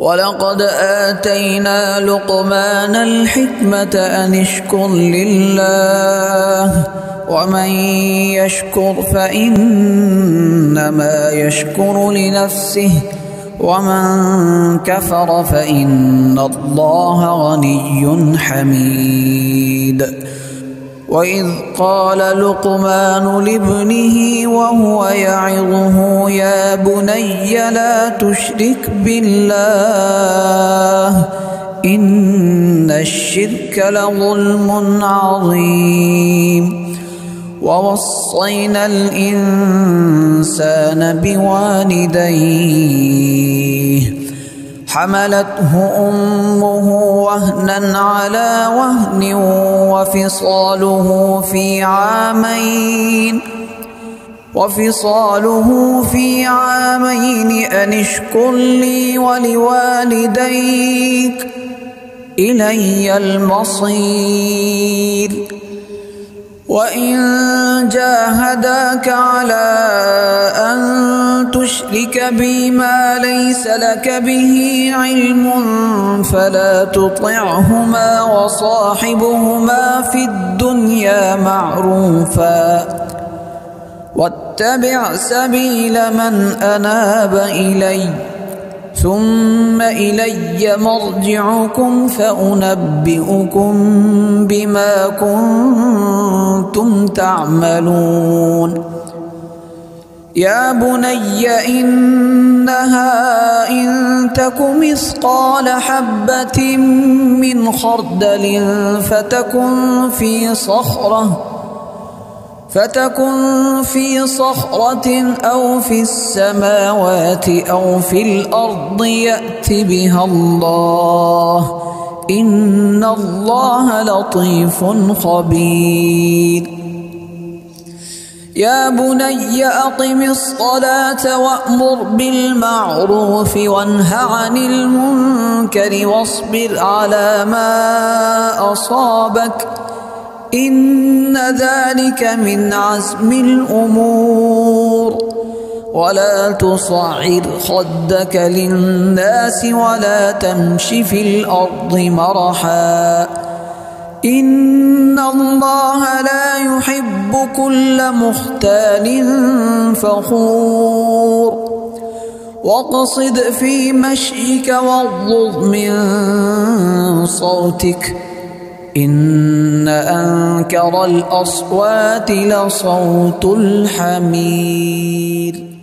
ولقد آتينا لقمان الحكمة أن اشكر لله ومن يشكر فإنما يشكر لنفسه ومن كفر فإن الله غني حميد. وإذ قال لقمان لابنه وهو يعظه يا بني لا تشرك بالله إن الشرك لظلم عظيم. ووصينا الإنسان بوالديه حملته أمه وهنا على وهن وفصاله في عامين أن اشكر لي ولوالديك إلي المصير. وإن جاهداك على أن تشرك بي ما ليس لك به علم فلا تطعهما وصاحبهما في الدنيا معروفا واتبع سبيل من أناب إلي ثم إلي مرجعكم فأنبئكم بما كنتم تعملون. يا بني إنها إن تك مثقال حبة من خردل فتكن في صخرة أو في السماوات أو في الأرض يأت بها الله إن الله لطيف خبير. يا بني أقم الصلاة وأمر بالمعروف وانه عن المنكر واصبر على ما أصابك إن ذلك من عزم الأمور. ولا تصعر خدك للناس ولا تمش في الأرض مرحا إن الله لا يحب كل مختال فخور. واقصد في مشيك واغضض من صوتك إن أنكر الأصوات لصوت الحمير.